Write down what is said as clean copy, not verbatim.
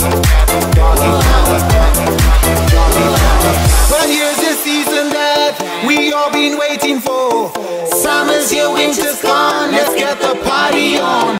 But here's the season that we all been waiting for. Summer's here, winter's gone.